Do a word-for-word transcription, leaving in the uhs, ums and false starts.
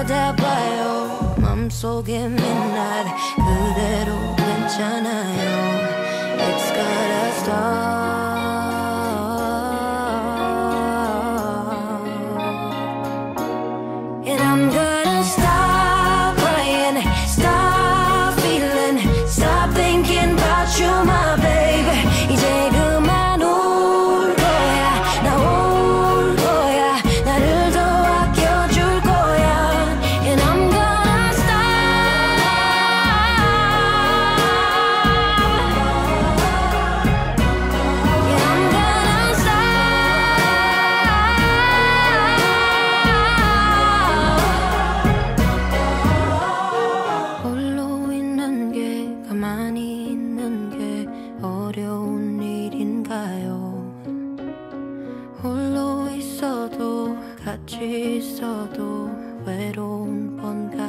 받아봐요. 맘속에 midnight 그대로 괜찮아요. It's gotta stop. And I'm gonna stop crying, stop feeling, stop thinking about you, my baby. 이제 그만 울 거야, 나 올 거야, 나를 더 아껴줄 거야. And I'm gonna stop. Yeah, I'm gonna stop. 홀로 있는 게 가만히 있는 게 어려운 일인가요? 홀로 있어도 같이 있어도 외로운 건가요?